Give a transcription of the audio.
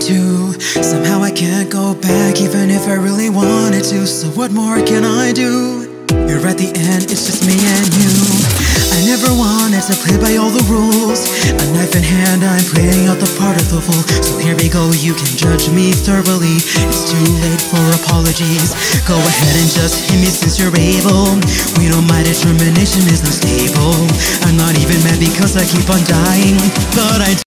to. Somehow I can't go back even if I really wanted to. So what more can I do? You're at the end, it's just me and you. I never wanted to play by all the rules. A knife in hand, I'm playing out the part of the fool. So here we go, you can judge me thoroughly. It's too late for apologies. Go ahead and just hit me since you're able. We know my determination is unstable. I'm not even mad because I keep on dying, but I